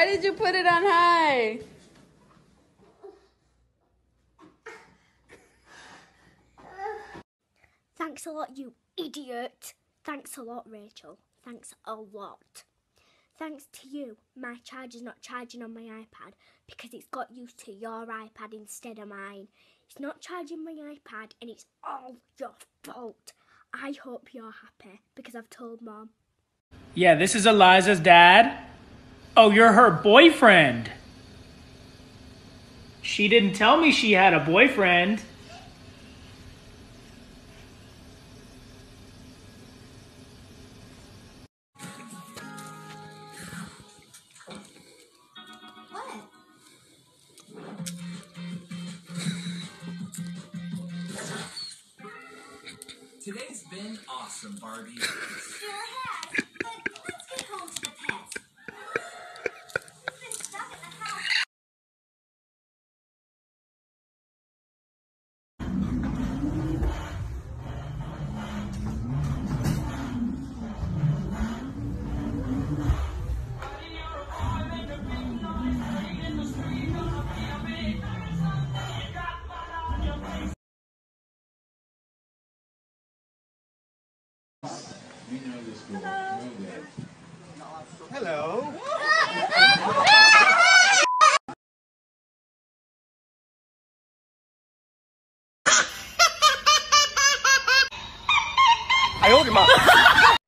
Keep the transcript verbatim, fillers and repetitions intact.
Why did you put it on high? Thanks a lot, you idiot. Thanks a lot, Rachel. Thanks a lot. Thanks to you, my charger's not charging on my iPad because it's got used to your iPad instead of mine. It's not charging my iPad and it's all your fault. I hope you're happy because I've told Mom. Yeah, this is Eliza's dad. Oh, you're her boyfriend. She didn't tell me she had a boyfriend. Today's been awesome, Barbie. Sure has, but let's get home to the pets. We've been stuck in the house. Hello. I owed him up.